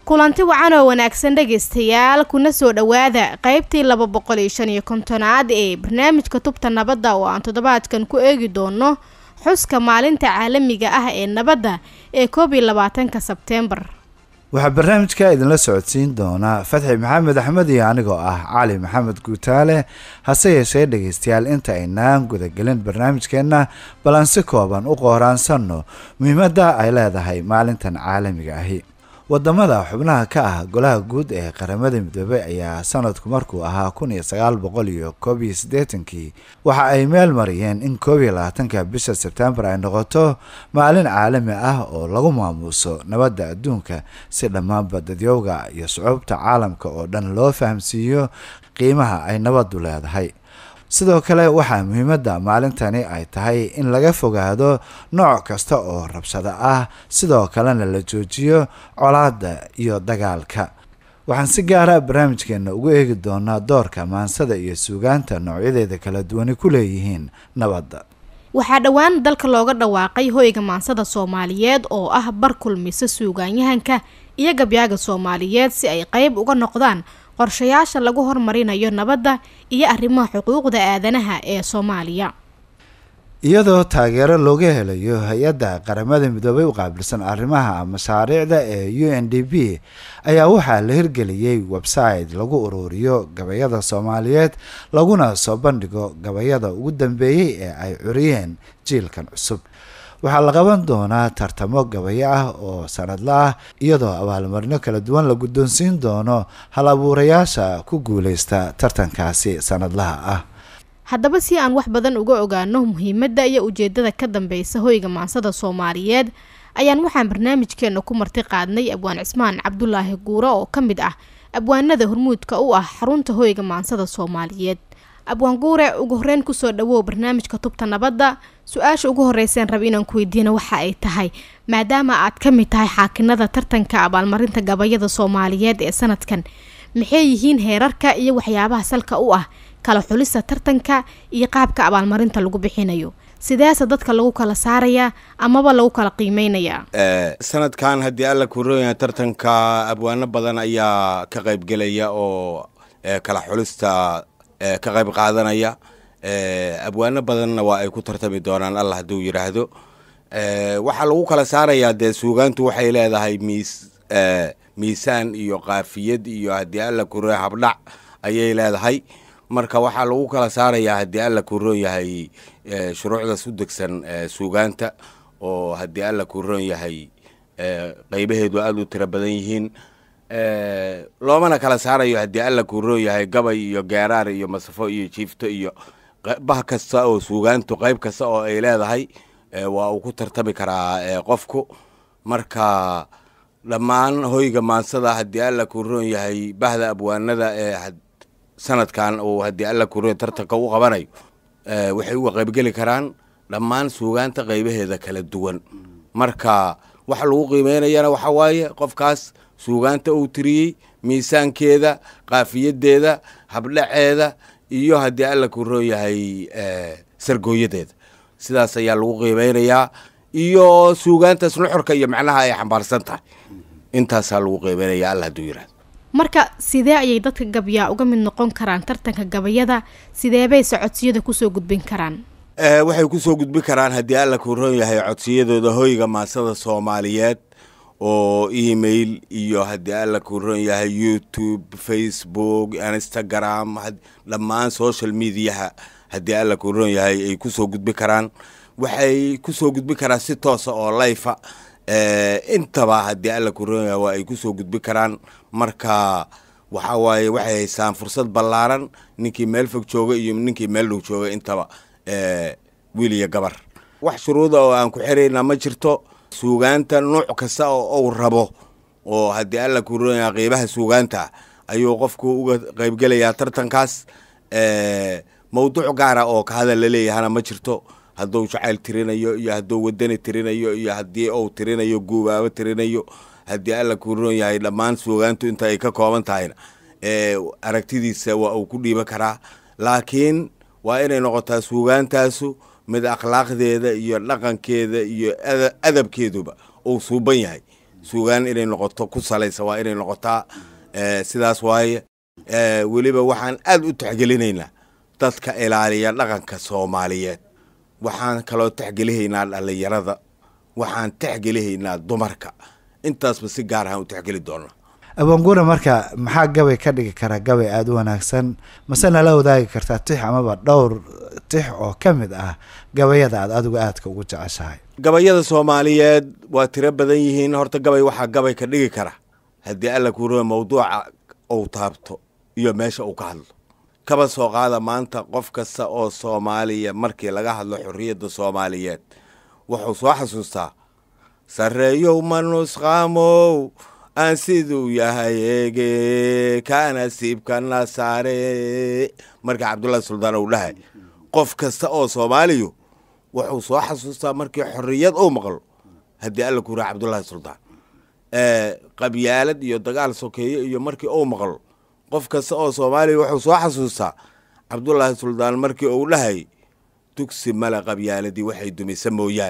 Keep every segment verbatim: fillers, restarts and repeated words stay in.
kulanti wacan oo wanaagsan dhageystayaal kuna soo dhawaada qaybtii laba boqol iyo shan iyo konton aad ee barnaamijka tubta nabadda oo aan toddobaadkan ku eegi doono xuska maalinta caalamiga ah ee nabadda ee koob iyo labaatanka Sebteembar. waxaa barnaamijka idinla socodsiin doona Fatxi Maxamed Axmed iyo anigoo ah Cali Maxamed Guutaale. hase yeeshee dhageystayaal inta aynaan guda gelin barnaamijkeena balansi kooban u qoraansanno muhiimadda ay leedahay maalintan caalamiga ahi. wadamada xubnaha ka ah golaha guud ee qaramada midoobay ayaa sanadku markuu ahaa kun iyo sagaal boqol iyo koob iyo siddeetankii waxa ay meel mariyeen in koob iyo labaatanka bisha Sebteembar ay noqoto maalin caalami ah oo lagu maamuuso nabadda adduunka si dhammaan dadyowga iyo shucuubta caalamka oo dhan loo fahamsiiyo qiimaha ay nabaddu leedahay. sidoo kale waxaa muhiimadda maalintani ay tahay in laga fogaado nooc kasta oo rabshado ah, sidoo kalena la joojiyo colaadda iyo dagaalka. waxaan si gaara barnaamijkeena ugu eegi doonaa doorka maansada iyo suugaanta noocyadeeda kala duwan ku leeyihiin nabadda. waxaa dhawaan dalka looga dhawaaqay hoyga maansada Soomaaliyeed oo ah bar kulmisa suugaanyahanka iyo gabyaaga Soomaaliyeed si ay qayb uga noqdaan qorshayaasha lagu horumarinayo nabadda iyo arrimaha xuquuqda aadanaha ee Soomaaliya. iyadoo taageero looga helayo hay-adda qaramada midoobay u qaabilsan arrimaha mashaariicda ee U N D P ayaa waxaa la hirgeliyey website lagu ururiyo gabayada Soomaaliyeed laguna soo bandhigo gabayada ugu dambeeyay ee ay curiyeen jiilkan cusub. waxaa la qaban doonaa tartamo gabayo ah oo sanadle ah iyadoo abaalmarino kala duwan la guddoonsiin doono hal abuurayaasha ku guuleysta tartankaasi sanadlaha ah. haddaba si aan wax badan uga ogaano muhiimadda iyo ujeedada ka dambeysa hoyga maansada Soomaaliyeed ayaan waxaan barnaamijkeena ku marti qaadnay Abwaan Cismaan Cabdulaahi Guura oo ka mid ah abwaanada hormuudka u ah xarunta hoyga maansada Soomaaliyeed. Abwaan Guure, ugu horreyn ku soo dhawow barnaamijka tubta nabadda. su-aasha ugu horreysaan rab inaan ku weydiino waxa ay tahay maadaama aad ka mid tahay xaakinada tartanka abaalmarinta gabayada Soomaaliyeed ee sanadkan, maxay yihiin heerarka iyo waxyaabaha salka u ah kala xulista tartanka iyo qaabka abaalmarinta lagu bixinayo? sidaas dadka lagu kala saaraya amaba lagu kala qiimeynaya? ee sanadkan hadii alla ku rooyay tartanka abwaano badan ayaa ka qayb galaya oo kala xulista ka qayb qaadanaya. ee abwaano badanna waa ay ku tartami doonaan Allah haduu yiraahdo. ee waxa lagu kala saaraya de suugaantu waxay leedahay miis ee miisaan iyo qaafiyad iyo hadii alla ku rooyay habdhac ayay leedahay. marka waxa lagu kala saaraya hadii alla ku rooyahay ee shuruucda sudagsan ee suugaanta oo hadii alla ku rooyahay ee qaybaheedu aad u tira badan yihiin. ee loomana kala saarayo hadii alla ku rooyahay gabay iyo gaaraar iyo masafo iyo jiifto iyo bah kasta oo suugaantu qayb kasta oo ay leedahay waa uu ku tartami karaa qofku. marka dhammaan hoyga maansada hadii alla ku rooyahay bahda abwaanada ee sanadkan oo hadii alla ku rooyay tartanka u qabanayo ee waxay uga qayb gali karaan dhammaan suugaanta qaybaheeda kala duwan. marka waxa lagu qiimeynayana waxa waaye qofkaas suugaanta uu tiriyay, miisaankeeda, qaafiyadeeda, habdhaceeda iyo hadii alla ku rooyahay ee sargooyadeeda. sidaas ayaa lagu qiimeynayaa iyo suugaantaas nuxurka iyo macnaha ay xambaarsan tahay. intaas ayaa lagu qiimeynayaa Allah haduu yiraahdo. marka sidee ayay dadka gabyaa uga mid noqon karaan tartanka gabayada? sidee bay codsiyada ku soo gudbin karaan? ee waxay ku soo gudbin karaan hadii alla ku rooyahay codsiyadooda hoyga maansada Soomaaliyeed oo email iyo hadii alla ku rooyahay YouTube, Facebook, Instagram, dhammaan social media hadii alla ku rooyahay ay ku soo gudbin karaan. waxay ku soo gudbin karaan si toos ah oo live ah ee intaba hadii alla ku rooyahay waa ay ku soo gudbin karaan. marka waxa waaye waxay haystaan fursad ballaaran ninkii meel fog jooga iyo ninkii meel dhow jooga intaba ee wiil iyo gabar. wax shuruudo oo aan ku xireyna ma jirto. suugaanta nooc kasta oo uu rabo oo hadii alla ku rooyahay qaybaha suugaanta ayuu qofku uga qayb galaya tartankaas. ee mowduuc gaar ah oo ka hadal la leeyahay ma jirto. hadduu jacayl tirinayo iyo hadduu wadani tirinayo iyo haddii uu tirinayo guubaabo tirinayo hadii alla ku rooyahay dhammaan suugaantu inta ay ka kooban tahay ee aragtidiisa waa uu ku dhiiba karaa. laakiin waa inay noqotaa suugaantaasu mid akhlaaqdeeda iyo dhaqankeeda iyo adabkeeduba uu suuban yahay. suugaan inay noqoto ku salaysa waa inay noqotaa sidaas waaye weliba waxaan aad u taxgelinaynaa dadka ilaaliya dhaqanka Soomaaliyeed waxaan kaloo taxgelihaynaa dhalinyarada waxaan taxgelihaynaa dumarka intaasba si gaar ah u taxgeli doona abwaan guure marka maxaa gabay ka dhigi kara gabay aad u wanaagsan masana la wadaagi kartaa tix amaba dhowr tix oo kamid ah gabayada aad adigu aadka ugu jeceshahay gabayada Soomaaliyeed waa tiro badan yihiin horta gabay waxa gabay ka dhigi kara hadii alla ku roo mawduuca oo taabto iyo meesha uu ka hadlo kaba soo qaada maanta qof kasta oo Soomaaliya markii laga hadlo xorriyadda Soomaaliyeed wuxuu soo xasuustaa sareeyo manusqaamo aan siduu yahay eege kana siibka nasaare marka Cabdullaahi Suldaan uu dhahay qof kasta oo Soomaaliyo wuxuu soo xasuustaa markii xorriyad uu maqlo hadii alla ku raa Cabdullaahi Suldaan ee qabyaalad iyo dagaal sokeeye iyo markii uu maqlo qof kasta oo Soomaaliya wuxuu soo xasuustaa Cabdullaahi Suldaan markii uu dhahay dugsi mala qabyaaladii waxay dumisay mooyaan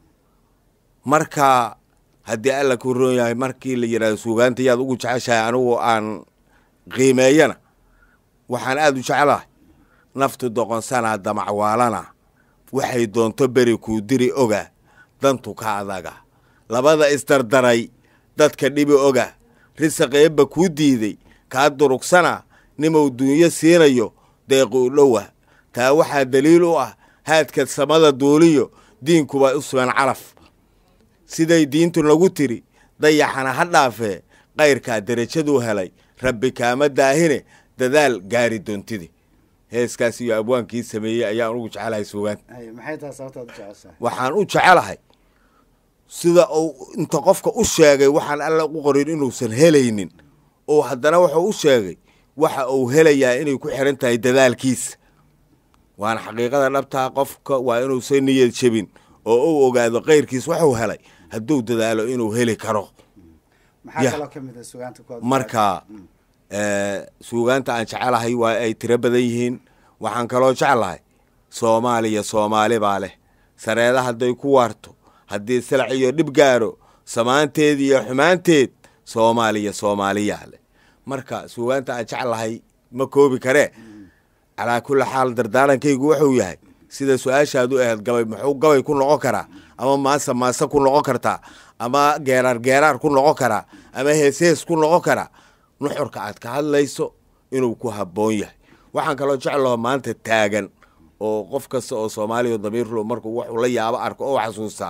marka hadii alla ku roon yahay markii la yiraahdo suugaanta yaad ugu jeceshahay anigu aan qiimeeyana waxaan aad u jecelahay naftu doqonsana damacwaalana waxay doonto bari ku diri oga dantu ka adaga labada isdardaray dadka dhibi oga risaqeeba ku diiday ka durugsana nimo duunya siinayo deeqo dhowa taa waxa daliil u ah haadka samada duuliyo diinku waa usman caraf siday diintu lagu tiri dayaxana ha dhaafee qayrka darajadu helay rabbi kaama daahine dadaal gaari doontidi heeskaas iyo abwaankii sameeyay ayaa ugu jecelahay suugaan ay maxay taas sababta u jeceshahay waxaan u jecelahay sida uu inta qofka u sheegay waxaan alla u qorin inuu san helaynin oo haddana wuxuu u sheegay waxa uu helayaa inay ku xiran tahay dadaalkiisa waan xaqiiqada dhabta qofka waa inuu san niyad jabin oo uu ogaado qayrkiis wuxuu helay hadduu dadaalo inuu heli karo maxaa kala kamid ah suugaanta ku marka ee suugaanta aan jecelahay waa ay tiro badan yihiin waxaan kaloo jecelahay Soomaaliya Soomaali baa leh sareeda haday ku waarto hadii salac iyo dib gaaro samaanteed iyo xumaanteed Soomaaliya Soomaaliya leh marka suugaanta aan jecelahay ma koobi kare ala kulli xaal dardaarankaygu wuxuu yahay sida su'aashaadu ahayd gabay muxuu gabay ku noqon karaa ama maasa maasa ku noqon kartaa ama geerar geerar ku noqon karaa ama heesees ku noqon karaa nuxurka aad ka hadlayso inuu ku haboon yahay waxaan kaloo jecelahay maanta taagan oo qof kasta oo Soomaaliya damiir loo markuu wax la yaabo arko oo xasuusta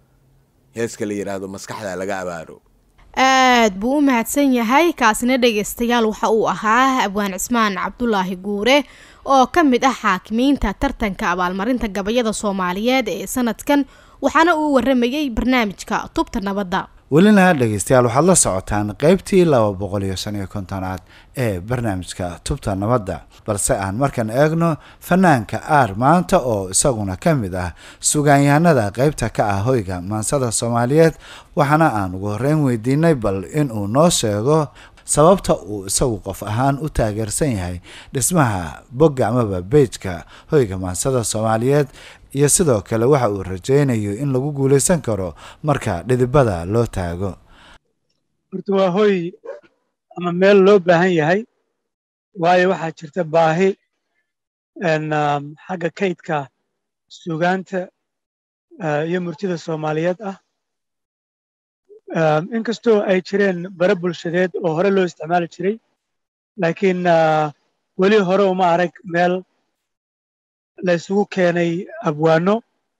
heeska la yiraahdo maskaxda laga abaaro aad buu u mahadsan yahay kaasina dhageystayaal waxa uu ahaa abwaan Cismaan Cabdullaahi Guure oo kamid ah xaakimiinta tartanka abaalmarinta gabayada Soomaaliyeed ee sanadkan waxaana uu waramayay barnaamijka Tubta Nabadda welina dhageystayaal waxaad la socotaan qaybtii laba boqol iyo shan iyo konton aad ee barnaamijka Tubta Nabadda balse aan markan eegno fanaanka aar maanta oo isaguna kamid ah suugaanyahanada qaybta ka ah hoyga maansada Soomaaliyeed waxaana aan ugu horeyn weydiinay bal in uu noo sheego sababta uu isagu qof ahaan u taageersan yahay dhismaha bogga amaba page-ka hoyga maansada Soomaaliyeed iyo sidoo kale waxa uu rajaynayo in lagu guuleysan karo marka dhidibada loo taago horta waa hoy ama meel loo baahan yahay waayo waxaa jirta baahi en xagga kaydka suugaanta iyo murtida Soomaaliyeed ah inkastoo ay jireen bara bulshadeed oo hore loo isticmaali jiray laakiin weli hore uma arag meel la isugu keenay abwaano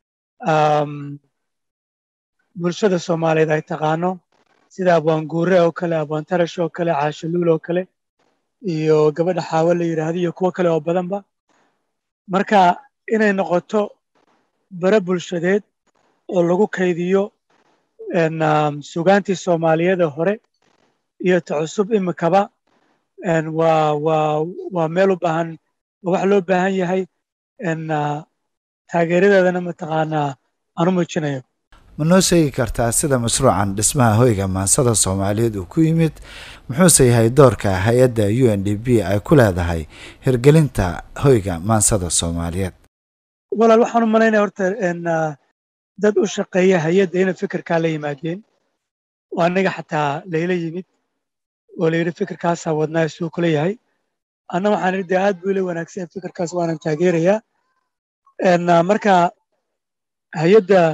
bulshada Soomaaliyeed ay taqaano sida abwaan Guure oo kale abwaan Tarash oo kale Caashaluul oo kale iyo gabadha Xaawo la yiraahdo iyo kuwa kale oo badanba marka inay noqoto bara bulshadeed oo lagu kaydiyo en suugaantii Soomaaliyeed hore iyo tacusub imikaba en waa waa waa meel u baahan wax loo baahan yahay en taageeradeedana ma taqaanaa aanu muujinayo ma noo sheegi kartaa sida mashruucan dhismaha hoyga maansada Soomaaliyeed uu ku yimid muxuu yahay doorka hay'adda U N D P ay ku leedahay hirgelinta hoyga maansada Soomaaliyeed walaal waxaan u maleynayaa horta en dad u shaqeeya hay'adda inay fikirka la yimaadeen oo aniga xataa layla yimid oo la yidhi fikirkaasaa wadnaa isuu kula yahay anna waxaan idhi dee aad buu ila wanaagsan fikirkaas waanan taageerayaa marka hay-adda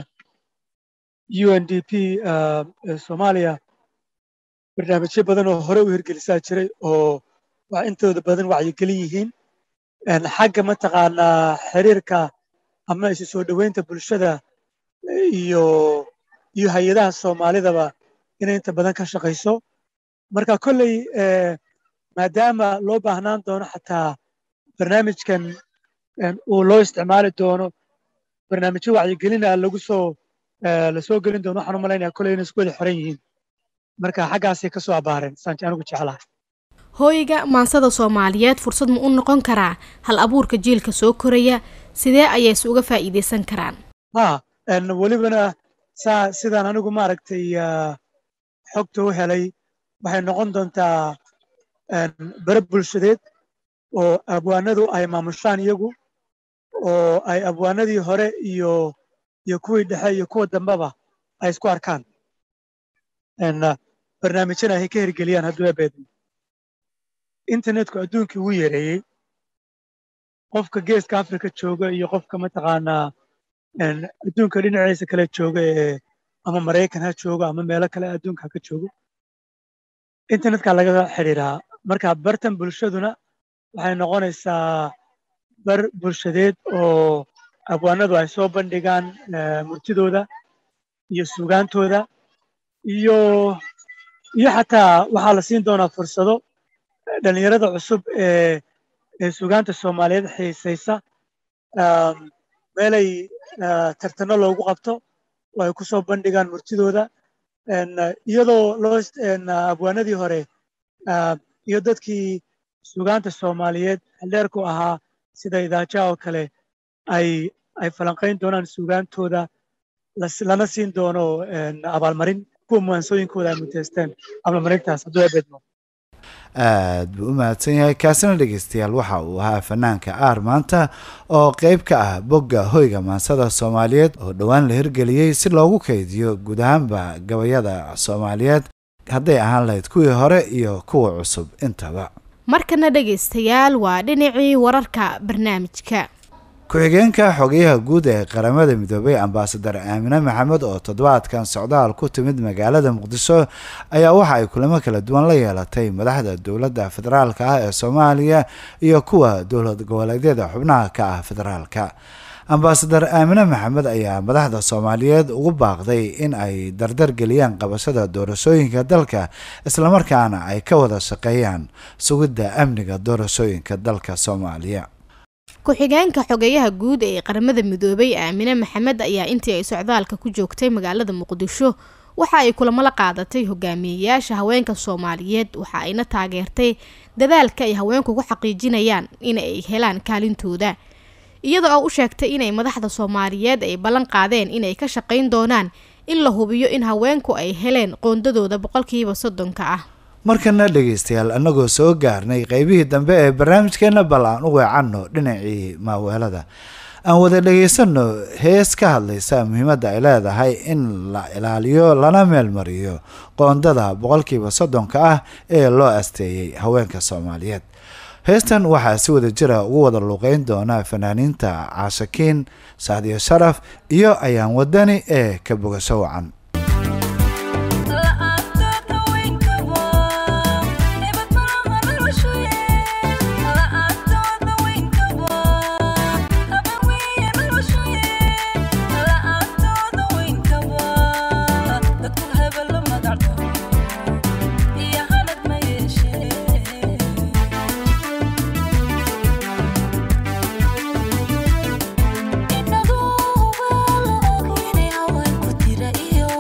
u n d p soomaaliya barnaamijyo badan oo hore u hirgelisaa jiray oo wax intooda badan wacyigelin yihiin xagga mataqaanaa xiriirka ama isu soo dhoweynta bulshada iyo iyo hay-adaha soomaalidaba inay inta badan ka shaqayso marka kolley maadaama loo baahnaan doono xataa barnaamijkan uu loo isticmaali doono barnaamijyo wacyigelina lagu soo la soo gelin doono waxaan u malaynaya kolley inay isku wada xiran yihiin marka xaggaasay ka soo abaareen saanti anigu jeclahay hooyga maansada Soomaaliyeed fursad ma u noqon karaa hal abuurka jiilka soo koraya sidee ayay uga faa'iideysan karaan ha en walibana saa sidaan anigu ma aragtay xogta u helay waxay noqon doontaa bare bulshadeed oo abwaanadu ay maamushaan iyagu oo ay abwaanadii hore iyo iyo kuwii dhexe iyo kuwa dambaba ay isku arkaan en barnaamijyada ay ka hirgeliyaan hadduu abeedmo internetku adduunkii wuu yareeyey qofka geeska afrika jooga iyo qofka mataqaanaa adduunka dhinaciisa kale jooga ee ama maraykan ha joogo ama meelo kale adduunka ha ka joogo internetka laga xiriiraa marka bartan bulshaduna waxay noqonaysaa bar bulshadeed oo abwaanadu ay soo bandhigaan murtidooda iyo suugaantooda iyo iyo xataa waxaa la siin doonaa fursado dhalinyarada cusub ee ee suugaanta Soomaaliyeed xiisaysa meelay tartano loogu qabto oo ay ku soo bandhigaan murtidooda iyadoo loo abwaanadii hore iyo dadkii suugaanta Soomaaliyeed xildheerku ahaa sida idaaja oo kale ay ay falanqayn doonaan suugaantooda lana siin doono abaalmarin kuwa maansooyinkooda ay muteysteen abaalmarintaas hadduu abeedmo aad buu u mahadsan yahay kaasina dhegeystayaal waxa uu ahaa fanaanka aar maanta oo qayb ka ah bogga hoyga maansada Soomaaliyeed oo dhawaan la hirgeliyey si loogu kaydiyo guud ahaanba gabayada Soomaaliyeed hadday ahaan lahayd kuwii hore iyo kuwa cusub intaba markana dhegeystayaal waa dhinacii wararka barnaamijka ku-xigeenka xogayaha guud ee qaramada midoobay ambaasadar Aamina Maxamed oo toddobaadkan socdaal ku timid magaalada Muqdisho ayaa waxa ay kulamo kala duwan la yeelatay madaxda dowladda federaalka ah ee Soomaaliya iyo kuwa dowlad goboleedyada xubnaha ka ah federaalka ambaasadar Aamina Maxamed ayaa madaxda Soomaaliyeed ugu baaqday in ay dardar geliyaan qabashada doorashooyinka dalka isla markaana ay ka wada shaqeeyaan sugidda amniga doorashooyinka dalka Soomaaliya ku-xigeenka xogayaha guud ee qaramada midoobay Aamina Maxamed ayaa intii ay socdaalka ku joogtay magaalada Muqdisho waxa ay kulamo la qaadatay hogaamiyayaasha haweenka Soomaaliyeed waxa ayna taageertay dadaalka ay haweenku ku xaqiijinayaan in ay helaan kaalintooda iyadoo ay u sheegtay inay madaxda Soomaaliyeed ay ballan qaadeen inay ka shaqeyn doonaan in la hubiyo in haweenku ay heleen qoondadooda boqolkiiba soddon ka ah markana dhegeystayaal anagoo soo gaarnay qaybihii dambe ee barnaamijkeena bal aan u weecanno dhinacii maaweelada aan wada dhegeysano hees ka hadlaysa muhiimadda ay leedahay in la ilaaliyo lana meelmariyo qoondada boqolkiiba soddonka ah ee loo asteeyey haweenka Soomaaliyeed heestan waxaa si wada jira ugu wada luuqeyn doona fanaaniinta Caashakiin Saadiyo Sharaf iyo Ayaan Wadani ee ka bogasho wacan Inagu waa la og inay haweenku tira iyo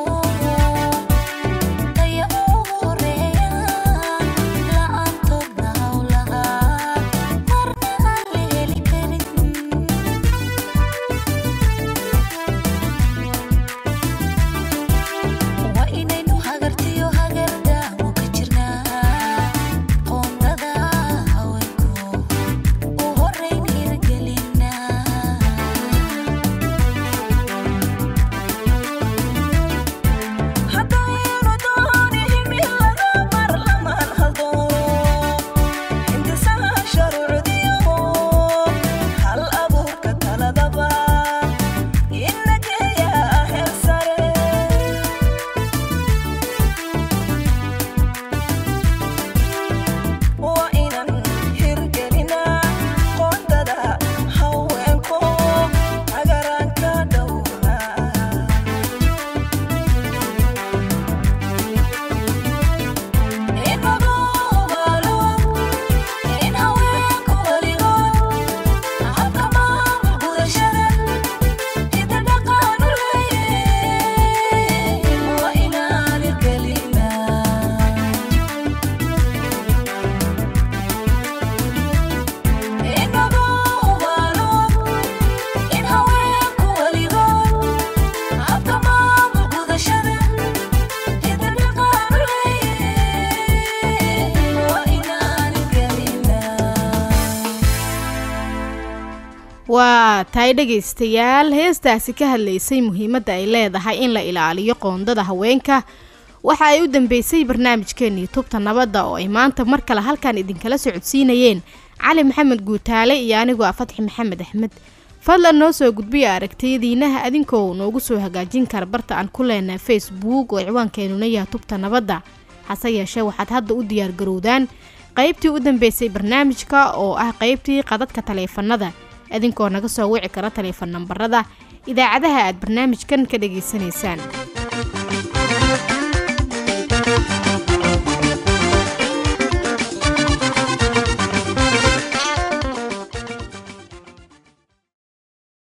waa tahay dhegaystayaal heestaasi ka hadlaysay muhiimadda ay leedahay in la ilaaliyo qoondada haweenka waxa ay u dambeysay barnaamijkeennii tubta nabadda oo ay maanta mar kale halkan idinkala socodsiinayeen cali maxamed guutaale iyo anigoo ah Fatxi Maxamed Axmed. fadlan noo soo gudbiya aragtiyadiinaha adinkoo noogu soo hagaajin kara barta aan ku leenahay Facebook oo ciwaankeenuna yahay tubta nabadda. hase yeeshee waxaad hadda u diyaar garowdaan qaybtii u dambeysay barnaamijka oo ah qaybtii qadadka taleefanada adinkoo naga soo wici kara taleefan nambarada idaacadaha aad barnaamijkan ka dhageysanaysaan.